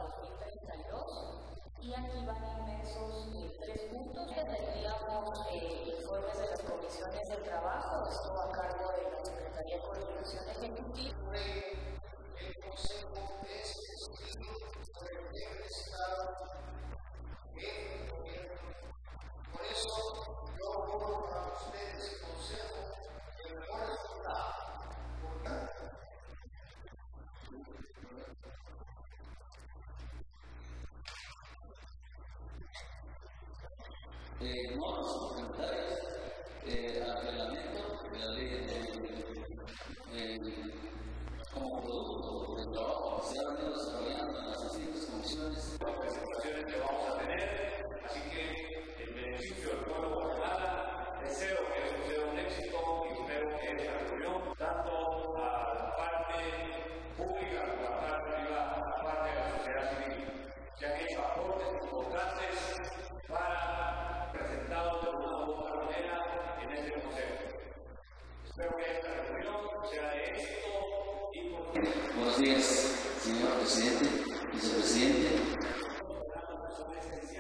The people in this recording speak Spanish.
2032 y aquí van inmersos 3 puntos. Tendríamos informes de las comisiones de trabajo, esto a cargo de la Secretaría de Coordinación Ejecutiva. El Consejo es decidido por el jefe de Estado el gobierno. Por eso yo abordo a ustedes el Consejo el mejor resultado. No los comentarios al reglamento de la ley como producto del trabajo que se ha venido desarrollando en las distintas comisiones. Las presentaciones que vamos a tener, así que en beneficio del pueblo de Guatemala, deseo que esto sea un éxito y espero que esta reunión, tanto a la parte pública como a la parte privada, a la parte de la sociedad civil, se han hecho aportes importantes para presentados de una u otra manera en este consejo. Espero que esta reunión sea de éxito y Buenos días, señor presidente, vicepresidente.